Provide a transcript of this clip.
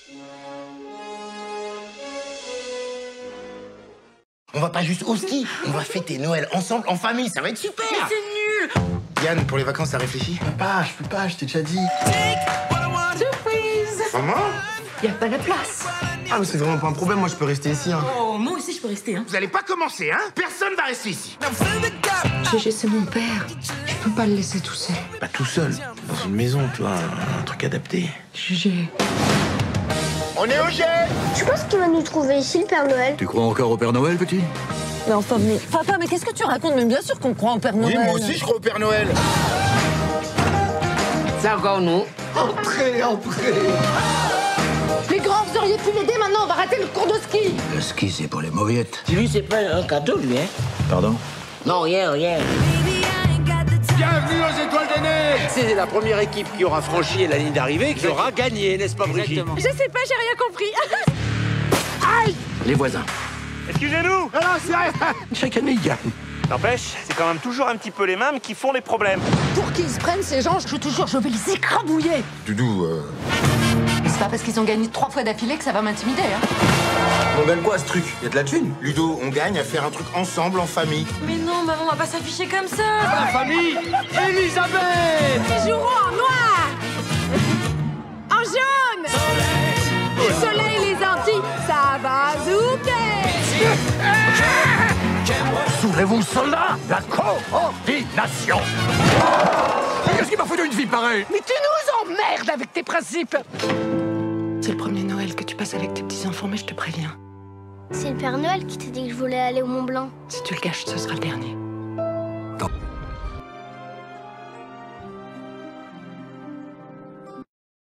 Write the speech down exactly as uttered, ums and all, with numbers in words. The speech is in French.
On va pas juste au ski, on va fêter Noël ensemble, en famille, ça va être super. Mais c'est nul. Yann, pour les vacances, t'as réfléchi? Je peux pas, je peux pas, je t'ai déjà dit. Surprise. Maman? Y a pas la place. Ah, mais c'est vraiment pas un problème, moi je peux rester ici, hein. Oh, moi aussi je peux rester, hein. Vous allez pas commencer, hein? Personne va rester ici. Gégé, c'est mon père. Je peux pas le laisser tout seul. Pas tout seul, dans une maison, tu vois, un, un truc adapté. Gégé. On est au jet. Je pense qu'il va nous trouver ici, le Père Noël. Tu crois encore au Père Noël, petit? Mais enfin, mais... Papa, mais qu'est-ce que tu racontes? Mais bien sûr qu'on croit au Père Noël. Oui, moi aussi, je crois au Père Noël. C'est encore nous. Entrez, entrez. Les grands, vous auriez pu l'aider, maintenant on va rater le cours de ski. Le ski, c'est pour les mauviettes. Lui, c'est pas un cadeau, lui, hein? Pardon? Non, rien, rien. Bienvenue aux Étoiles des Neiges. C'est la première équipe qui aura franchi la ligne d'arrivée qui aura gagné, n'est-ce pas, Brigitte? Je sais pas, j'ai rien compris. Aïe! Les voisins. Excusez-nous. Alors, c'est rien. Chaque année, ils gagnent. N'empêche, c'est quand même toujours un petit peu les mêmes qui font les problèmes. Pour qu'ils se prennent, ces gens, je te jure, je vais les écrabouiller. Doudou, euh... C'est pas parce qu'ils ont gagné trois fois d'affilée que ça va m'intimider, hein. On gagne quoi, ce truc? Y a de la thune? Ludo, on gagne à faire un truc ensemble, en famille. Mais non, maman, on va pas s'afficher comme ça. La famille Elisabeth. Ils joueront en noir, en jaune, le soleil, les Antilles, ça va zouker. Souvenez-vous, soldats, la coordination. Qu'est-ce qui m'a foutu une vie pareille? Mais tu nous emmerdes avec tes principes. C'est le premier Noël que tu passes avec tes petits-enfants, mais je te préviens. C'est le Père Noël qui t'a dit que je voulais aller au Mont Blanc. Si tu le caches, ce sera le dernier. Non.